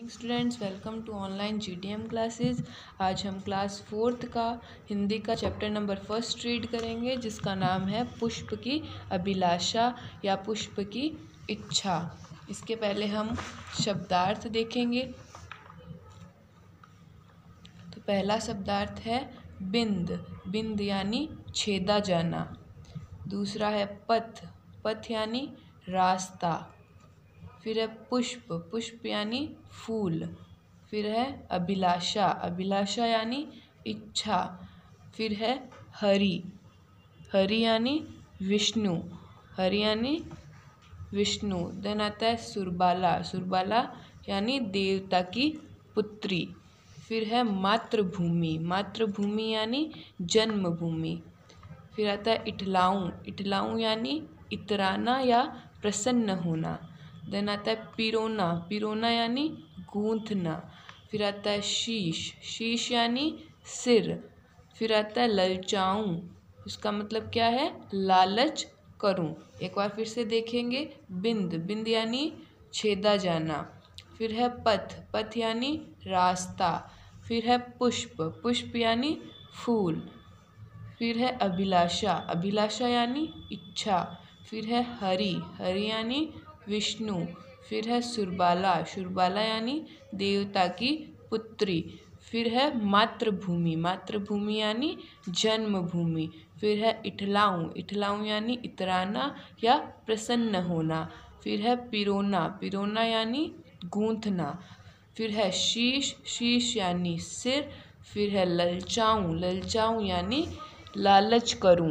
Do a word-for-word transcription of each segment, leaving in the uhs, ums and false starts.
Morning students, welcome to online GTM classes. आज हम class fourth का हिंदी का चैप्टर नंबर फर्स्ट रीड करेंगे, जिसका नाम है पुष्प की अभिलाषा या पुष्प की इच्छा। इसके पहले हम शब्दार्थ देखेंगे। तो पहला शब्दार्थ है बिंद। बिंद यानी छेदा जाना। दूसरा है पथ। पथ यानी रास्ता। फिर है पुष्प। पुष्प यानी फूल। फिर है अभिलाषा। अभिलाषा यानी इच्छा। फिर है हरि। हरि यानी विष्णु। हरि यानी विष्णु। देन आता है सुरबाला। सुरबाला यानी देवता की पुत्री। फिर है मातृभूमि। मातृभूमि यानी जन्मभूमि। फिर आता है इठलाऊं। इठलाऊं यानी इतराना या प्रसन्न होना। देन आता है पिरोना। पिरोना यानी गूंथना। फिर आता है शीश। शीश यानी सिर। फिर आता है ललचाऊं। इसका मतलब क्या है? लालच करूं। एक बार फिर से देखेंगे। बिंद। बिंद यानी छेदा जाना। फिर है पथ। पथ यानी रास्ता। फिर है पुष्प। पुष्प यानी फूल। फिर है अभिलाषा। अभिलाषा यानी इच्छा। फिर है हरि। हरि यानी विष्णु। फिर है सुरबाला। सुरबाला यानी देवता की पुत्री। फिर है मातृभूमि। मातृभूमि यानी जन्मभूमि। फिर है इठलाऊं। इठलाऊं यानी इतराना या प्रसन्न होना। फिर है पिरोना। पिरोना यानी गूंथना। फिर है शीश। शीश यानी सिर। फिर है ललचाऊं। ललचाऊं यानी लालच करूं।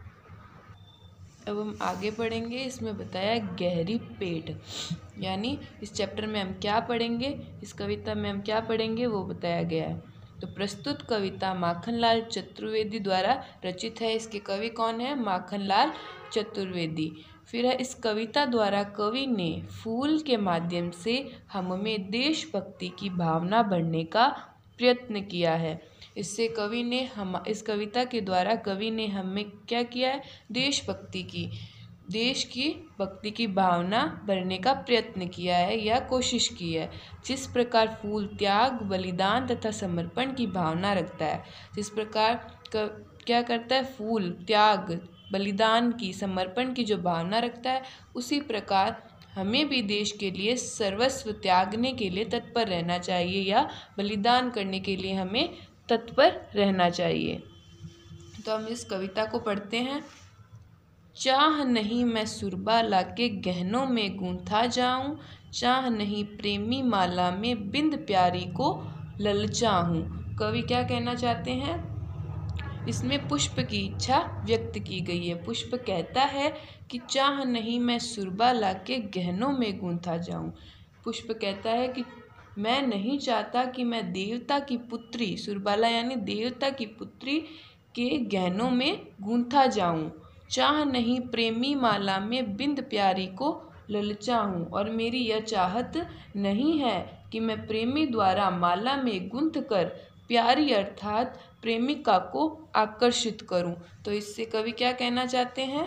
अब हम आगे पढ़ेंगे। इसमें बताया गहरी पेट, यानी इस चैप्टर में हम क्या पढ़ेंगे, इस कविता में हम क्या पढ़ेंगे वो बताया गया है। तो प्रस्तुत कविता माखनलाल चतुर्वेदी द्वारा रचित है। इसके कवि कौन है? माखनलाल चतुर्वेदी। फिर है इस कविता द्वारा कवि ने फूल के माध्यम से हमें देशभक्ति की भावना बढ़ने का प्रयत्न किया है। इससे कवि ने हम इस कविता के द्वारा कवि ने हमें क्या किया है? देशभक्ति की देश की भक्ति की भावना बढ़ने का प्रयत्न किया है या कोशिश की है। जिस प्रकार फूल त्याग, बलिदान तथा समर्पण की भावना रखता है, जिस प्रकार क्या करता है? फूल त्याग, बलिदान की, समर्पण की जो भावना रखता है, उसी प्रकार हमें भी देश के लिए सर्वस्व त्यागने के लिए तत्पर रहना चाहिए या बलिदान करने के लिए हमें तत्पर रहना चाहिए। तो हम इस कविता को पढ़ते हैं। चाह नहीं मैं सुरबा लाके गहनों में गूंथा जाऊं, चाह नहीं प्रेमी माला में बिंद प्यारी को ललचाऊं। कवि क्या कहना चाहते हैं? इसमें पुष्प की इच्छा व्यक्त की गई है। पुष्प कहता है कि चाह नहीं मैं सुरबा लाके गहनों में गूंथा जाऊं। पुष्प कहता है कि मैं नहीं चाहता कि मैं देवता की पुत्री, सुरबाला यानी देवता की पुत्री के गहनों में गूंथा जाऊं। चाह नहीं प्रेमी माला में बिंद प्यारी को ललचाऊं। और मेरी यह चाहत नहीं है कि मैं प्रेमी द्वारा माला में गूंथ कर प्यारी अर्थात प्रेमिका को आकर्षित करूं। तो इससे कवि क्या कहना चाहते हैं?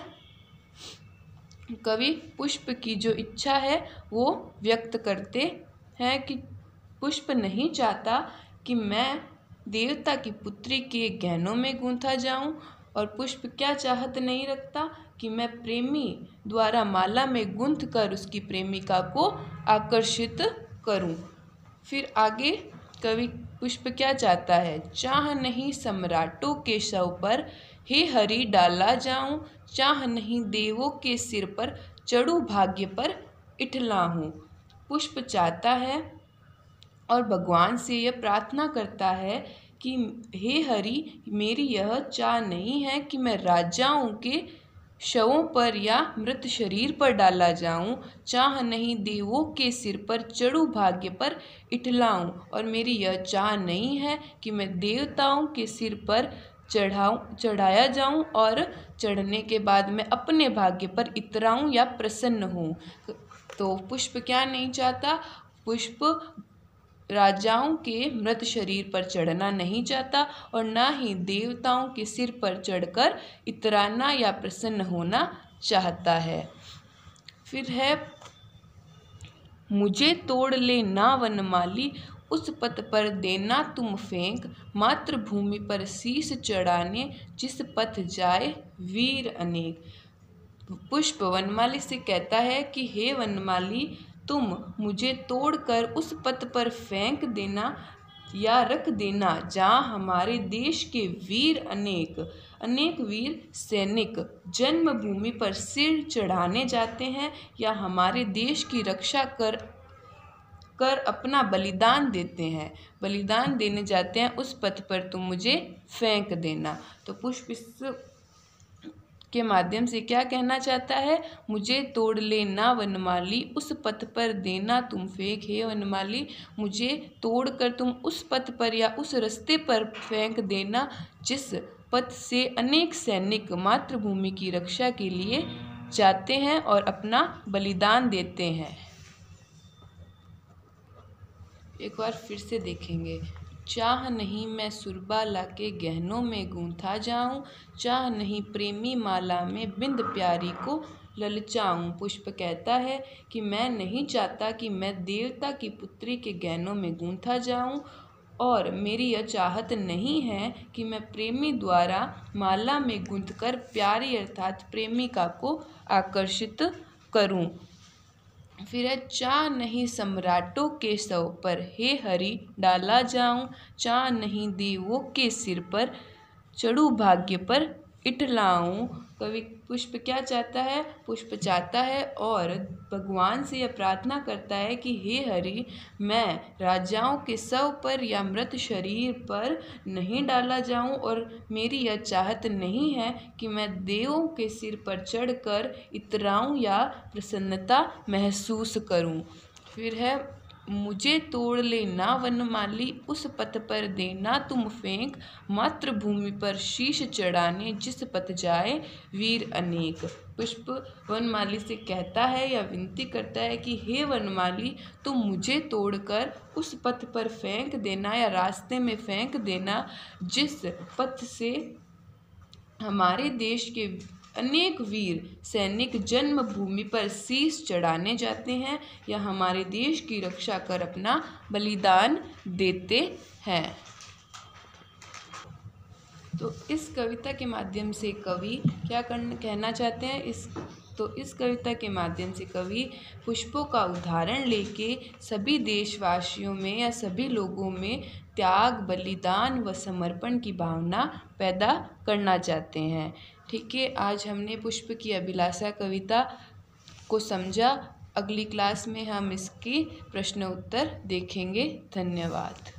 कवि पुष्प की जो इच्छा है वो व्यक्त करते हैं कि पुष्प नहीं चाहता कि मैं देवता की पुत्री के गहनों में गूंथा जाऊं। और पुष्प क्या चाहत नहीं रखता? कि मैं प्रेमी द्वारा माला में गूंथ कर उसकी प्रेमिका को आकर्षित करूं। फिर आगे कवि पुष्प क्या चाहता है? चाह नहीं सम्राटों के शव पर हे हरि डाला जाऊं, चाह नहीं देवों के सिर पर चढ़ूं भाग्य पर इठलाऊं। पुष्प चाहता है और भगवान से यह प्रार्थना करता है कि हे हरि, मेरी यह चाह नहीं है कि मैं राजाओं के शवों पर या मृत शरीर पर डाला जाऊं, चाह नहीं देवों के सिर पर चढ़ूं भाग्य पर इठलाऊं। और मेरी यह चाह नहीं है कि मैं देवताओं के सिर पर चढ़ाऊं चढ़ाया जाऊं और चढ़ने के बाद मैं अपने भाग्य पर इतराऊं या प्रसन्न हूं। तो पुष्प क्या नहीं चाहता? पुष्प राजाओं के मृत शरीर पर चढ़ना नहीं चाहता और ना ही देवताओं के सिर पर चढ़कर इतराना या प्रसन्न होना चाहता है। फिर है मुझे तोड़ ले ना वनमाली, उस पथ पर देना तुम फेंक, मातृभूमि पर शीश चढ़ाने, जिस पथ जाए वीर अनेक। पुष्प वनमाली से कहता है कि हे वनमाली, तुम मुझे तोड़कर उस पथ पर फेंक देना या रख देना जहाँ हमारे देश के वीर अनेक अनेक वीर सैनिक जन्मभूमि पर सिर चढ़ाने जाते हैं या हमारे देश की रक्षा कर कर अपना बलिदान देते हैं बलिदान देने जाते हैं, उस पथ पर तुम मुझे फेंक देना। तो पुष्प इस के माध्यम से क्या कहना चाहता है, मुझे तोड़ ले ना वनमाली, उस पथ पर देना तुम फेंक। हे वनमाली, मुझे तोड़कर तुम उस पथ पर या उस रास्ते पर फेंक देना जिस पथ से अनेक सैनिक मातृभूमि की रक्षा के लिए जाते हैं और अपना बलिदान देते हैं। एक बार फिर से देखेंगे। चाह नहीं मैं सुरबा लाके गहनों में गूंथा जाऊं, चाह नहीं प्रेमी माला में बिंद प्यारी को ललचाऊं। पुष्प कहता है कि मैं नहीं चाहता कि मैं देवता की पुत्री के गहनों में गूंथा जाऊं, और मेरी यह चाहत नहीं है कि मैं प्रेमी द्वारा माला में गूंथकर प्यारी अर्थात प्रेमिका को आकर्षित करूं। फिर है, चाह नहीं सम्राटों के सौ पर हे हरि डाला जाऊं, चाह नहीं देवों के सिर पर चढ़ू भाग्य पर इठलाऊं। कवि पुष्प क्या चाहता है, पुष्प चाहता है और भगवान से यह प्रार्थना करता है कि हे हरि, मैं राजाओं के शव पर या मृत शरीर पर नहीं डाला जाऊं, और मेरी यह चाहत नहीं है कि मैं देवों के सिर पर चढ़कर इतराऊं या प्रसन्नता महसूस करूं। फिर है, मुझे तोड़ ले ना वनमाली, उस पथ पर देना तुम फेंक, मातृभूमि पर शीश चढ़ाने जिस पथ जाए वीर अनेक। पुष्प वनमाली से कहता है या विनती करता है कि हे वनमाली, तुम मुझे तोड़कर उस पथ पर फेंक देना या रास्ते में फेंक देना जिस पथ से हमारे देश के अनेक वीर सैनिक जन्मभूमि पर शीश चढ़ाने जाते हैं या हमारे देश की रक्षा कर अपना बलिदान देते हैं। तो इस कविता के माध्यम से कवि क्या करना कहना चाहते हैं, इस तो इस कविता के माध्यम से कवि पुष्पों का उदाहरण लेके सभी देशवासियों में या सभी लोगों में त्याग, बलिदान व समर्पण की भावना पैदा करना चाहते हैं। ठीक है, आज हमने पुष्प की अभिलाषा कविता को समझा। अगली क्लास में हम इसकी प्रश्न उत्तर देखेंगे। धन्यवाद।